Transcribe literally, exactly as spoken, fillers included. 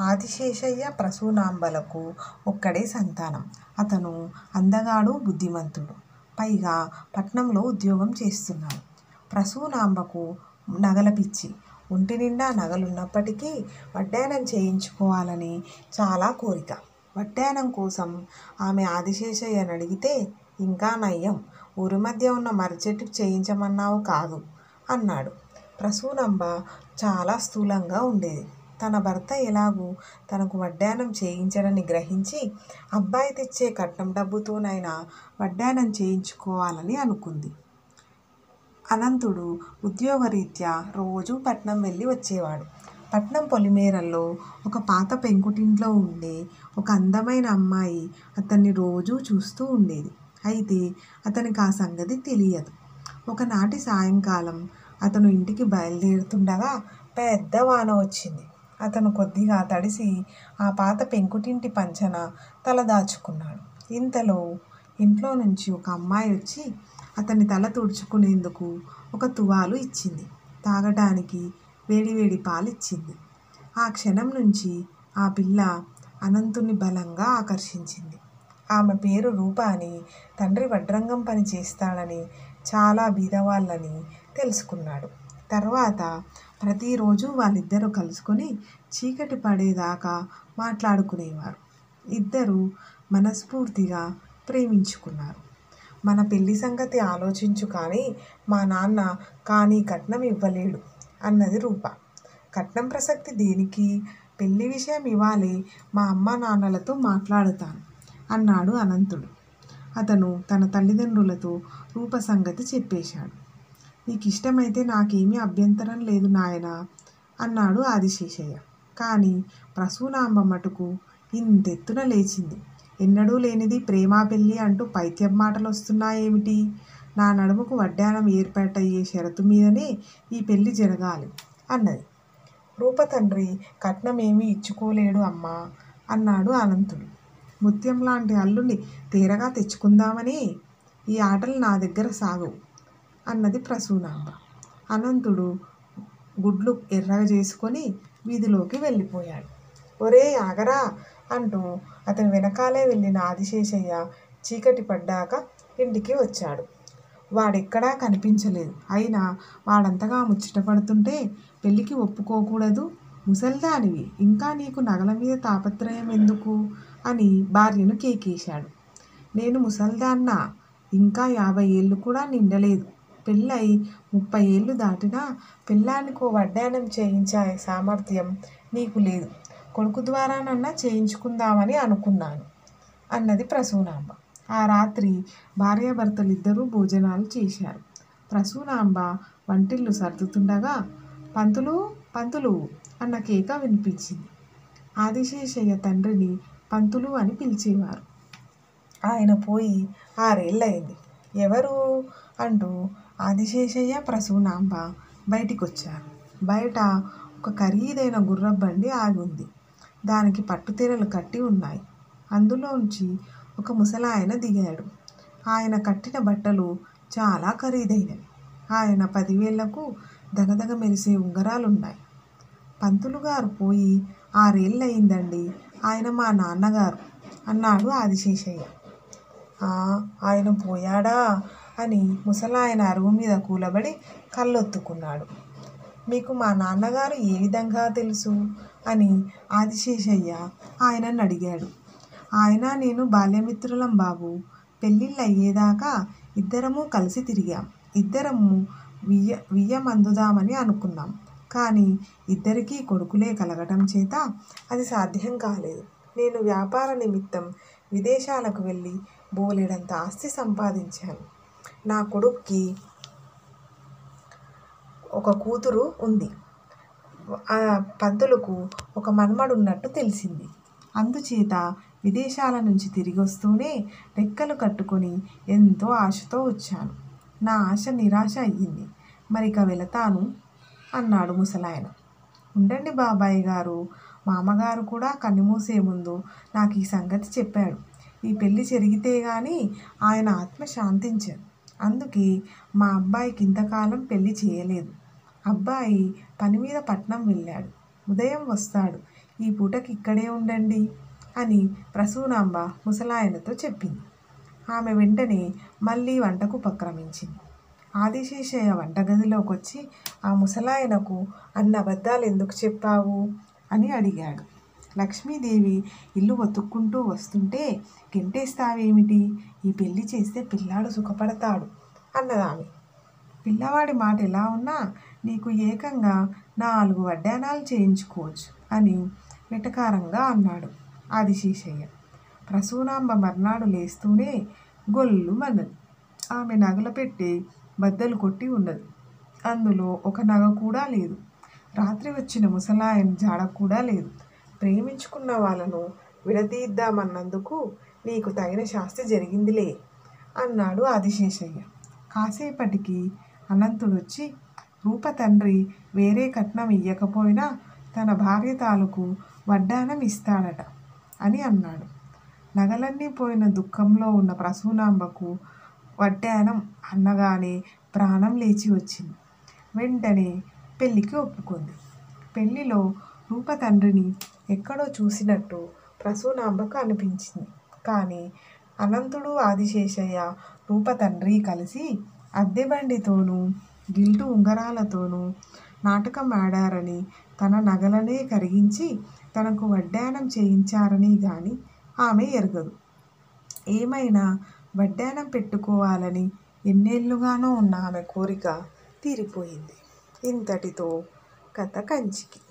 ఆదిశేషయ్య ప్రసూనాంబలకు ఒక్కడే సంతానం. అతను అందగాడు, బుద్ధిమంతుడు. పైగా పట్నంలో ఉద్యోగం చేస్తున్నాడు. ప్రసూనాంబకు నగల పిచ్చి. ఒంటినిండా నగలున్నప్పటికీ వడ్డాణం చేయించుకోవాలని చాలా కోరిక. వడ్డాణం కోసం ఆమె ఆదిశేషయ్యని అడిగితే, ఇంకా నయ్యం, ఊరి మధ్య ఉన్న మర్రిచెట్టుకు చేయించమన్నావు కాదు అన్నాడు. ప్రసూనాంబ చాలా స్థూలంగా ఉండేది. తన భర్త ఎలాగూ తనకు వడ్డాణం చేయించడని గ్రహించి అబ్బాయి తెచ్చే కట్నం డబ్బుతోనైనా వడ్డాణం చేయించుకోవాలని అనుకుంది. అనంతుడు ఉద్యోగరీత్యా రోజూ పట్నం వెళ్ళి వచ్చేవాడు. పట్నం పొలిమేరల్లో ఒక పాత పెంకుటింట్లో ఉండే ఒక అందమైన అమ్మాయి అతన్ని రోజూ చూస్తూ ఉండేది. అయితే అతనికి ఆ సంగతి తెలియదు. ఒకనాటి సాయంకాలం అతను ఇంటికి బయలుదేరుతుండగా పెద్ద వాన వచ్చింది. అతను కొద్దిగా తడిసి ఆ పాత పెంకుటింటి పంచన తలదాచుకున్నాడు. ఇంతలో ఇంట్లో నుంచి ఒక అమ్మాయి వచ్చి అతని తల తుడుచుకునేందుకు ఒక తువాలు ఇచ్చింది. తాగటానికి వేడివేడి పాలిచ్చింది. ఆ క్షణం నుంచి ఆ పిల్ల అనంతుని బలంగా ఆకర్షించింది. ఆమె పేరు రూప అని, తండ్రి వడ్రంగం పని చేస్తాడని, చాలా బీదవాళ్ళని తెలుసుకున్నాడు. తర్వాత ప్రతిరోజు వాళ్ళిద్దరూ కలుసుకొని చీకటి పడేదాకా మాట్లాడుకునేవారు. ఇద్దరూ మనస్ఫూర్తిగా ప్రేమించుకున్నారు. మన పెళ్లి సంగతి ఆలోచించు కానీ మా నాన్న కానీ కట్నం ఇవ్వలేడు అన్నది రూప. కట్నం ప్రసక్తి దేనికి? పెళ్లి విషయం ఇవాళే మా అమ్మ నాన్నలతో మాట్లాడుతాను అన్నాడు అనంతుడు. అతను తన తల్లిదండ్రులతో రూప సంగతి చెప్పేశాడు. నీకిష్టమైతే నాకేమీ అభ్యంతరం లేదు నాయనా అన్నాడు ఆదిశేషయ్య. కానీ ప్రసూనాంబ మటుకు ఇంతెత్తున లేచింది. ఎన్నడూ లేనిది ప్రేమ పెళ్ళి అంటూ పైత్యం మాటలు వస్తున్నాయేమిటి? నా నడుముకు వడ్డాణం ఏర్పాటయ్యే షరతు మీదనే ఈ పెళ్ళి జరగాలి అన్నది. రూప తండ్రి కట్నం ఏమీ ఇచ్చుకోలేడు అమ్మా అన్నాడు అనంతుడు. ముత్యం లాంటి అల్లుని తేరగా తెచ్చుకుందామని ఈ ఆటలు నా దగ్గర సాగవు అన్నది ప్రసూనాంబ. అనంతుడు గుడ్లు ఎర్రగా చేసుకొని వీధిలోకి వెళ్ళిపోయాడు. ఒరే ఆగరా అంటూ అతని వెనకాలే వెళ్ళిన ఆదిశేషయ్య చీకటి పడ్డాక ఇంటికి వచ్చాడు. వాడెక్కడా కనిపించలేదు. అయినా వాడంతగా ముచ్చటపడుతుంటే పెళ్ళికి ఒప్పుకోకూడదు, ముసల్దానివి, ఇంకా నీకు నగల మీద తాపత్రయం ఎందుకు అని భార్యను కేకేశాడు. నేను ముసల్దాన్నా? ఇంకా యాభై ఏళ్ళు కూడా నిండలేదు. పెళ్ళై ముప్పై ఏళ్ళు దాటినా పెళ్ళానికో వడ్డాణం చేయించే సామర్థ్యం నీకు లేదు. కొడుకు ద్వారానన్నా చేయించుకుందామని అనుకున్నాను అన్నది ప్రసూనాంబ. ఆ రాత్రి భార్యాభర్తలిద్దరూ భోజనాలు చేశారు. ప్రసూనాంబ వంటిల్లు సర్దుతుండగా పంతులు పంతులు అన్న కేక వినిపించింది. ఆదిశేషయ్య తండ్రిని పంతులు అని పిలిచేవారు. ఆయన పోయి ఆరేళ్ళయింది. ఎవరు అంటూ ఆదిశేషయ్య ప్రసూనాంబ బయటికొచ్చారు. బయట ఒక ఖరీదైన గుర్రబండి ఆగి ఉంది. దానికి పట్టుతెరలు కట్టి ఉన్నాయి. అందులోంచి ఒక ముసలాయన దిగాడు. ఆయన కట్టిన బట్టలు చాలా ఖరీదైనవి. ఆయన పదివేళ్లకు దగదగ మెరిసే ఉంగరాలున్నాయి. పంతులు గారు పోయి ఆరేళ్ళయిందండి. ఆయన మా నాన్నగారు అన్నాడు ఆదిశేషయ్య. ఆయన పోయాడా అని ముసలాయన అరుగు మీద కూలబడి కళ్ళొత్తుకున్నాడు. మీకు మా నాన్నగారు ఏ విధంగా తెలుసు అని ఆదిశేషయ్య ఆయనను అడిగాడు. ఆయన నేను బాల్యమిత్రులం బాబు. పెళ్ళిళ్ళు అయ్యేదాకా ఇద్దరము కలిసి తిరిగాం. ఇద్దరము వియ్య వియ్యమందుదామని అనుకున్నాం. కానీ ఇద్దరికీ కొడుకులే కలగటం చేత అది సాధ్యం కాలేదు. నేను వ్యాపార నిమిత్తం విదేశాలకు వెళ్ళి బోలెడంత ఆస్తి సంపాదించాను. నా కొడుక్కి ఒక కూతురు ఉంది. ఆ పంతులకు ఒక మన్మడున్నట్టు తెలిసింది. అందుచేత విదేశాల నుంచి తిరిగొస్తూనే రెక్కలు కట్టుకొని ఎంతో ఆశతో వచ్చాను. నా ఆశ నిరాశ అయ్యింది. మరిక వెళతాను అన్నాడు ముసలాయన. ఉండండి బాబాయ్ గారు, మామగారు కూడా కన్నుమూసే ముందు నాకు ఈ సంగతి చెప్పాడు. ఈ పెళ్ళి జరిగితే గాని ఆయన ఆత్మ శాంతించదు. అందుకే మా అబ్బాయికి ఇంతకాలం పెళ్ళి చేయలేదు. అబ్బాయి పని మీద పట్నం వెళ్ళాడు. ఉదయం వస్తాడు. ఈ పూటకి ఇక్కడే ఉండండి అని ప్రసూనాంబ ముసలాయనతో చెప్పింది. ఆమె వెంటనే మళ్ళీ వంటకు ఉపక్రమించింది. ఆదిశేషయ్య వంటగదిలోకి వచ్చి ఆ ముసలాయనకు అన్న అబద్ధాలు ఎందుకు చెప్పావు అని అడిగాడు. లక్ష్మీదేవి ఇల్లు వెతుక్కుంటూ వస్తుంటే గెంటేస్తావేమిటి? ఈ పెళ్లి చేస్తే పిల్లాడు సుఖపడతాడు అన్నదామె. పిల్లవాడి మాట ఎలా ఉన్నా నీకు ఏకంగా నాలుగు వడ్డానాలు చేయించుకోవచ్చు అని వెటకారంగా అన్నాడు ఆదిశేషయ్య. ప్రసూనాంబ మర్నాడు లేస్తూనే గొల్లు మన్నది. ఆమె నగల పెట్టి బద్దలు కొట్టి ఉన్నది. అందులో ఒక నగ కూడా లేదు. రాత్రి వచ్చిన ముసలాయన జాడ కూడా లేదు. ప్రేమించుకున్న వాళ్ళను విడదీద్దామన్నందుకు నీకు తగిన శాస్తి జరిగిందిలే అన్నాడు ఆదిశేషయ్య. కాసేపటికి అనంతుడొచ్చి రూప తండ్రి వేరే కట్నం ఇయ్యకపోయినా తన భార్య తాలూకు వడ్డానం ఇస్తాడట అని అన్నాడు. నగలన్నీ పోయిన దుఃఖంలో ఉన్న ప్రసూనాంబకు వడ్డానం అన్నగానే ప్రాణం లేచి వచ్చింది. వెంటనే పెళ్ళికి ఒప్పుకుంది. పెళ్లిలో రూప తండ్రిని ఎక్కడో చూసినట్టు ప్రసూనాంబకు అనిపించింది. కానీ అనంతుడు ఆదిశేషయ్య రూప తండ్రి కలిసి అద్దె బండితోనూ గిల్టు ఉంగరాలతోనూ నాటకం ఆడారని, తన నగలనే కరిగించి తనకు వడ్డానం చేయించారని గాని ఆమె ఎరగదు. ఏమైనా వడ్డానం పెట్టుకోవాలని ఎన్నేళ్లుగానో ఉన్న ఆమె కోరిక తీరిపోయింది. ఇంతటితో కథ కంచికి.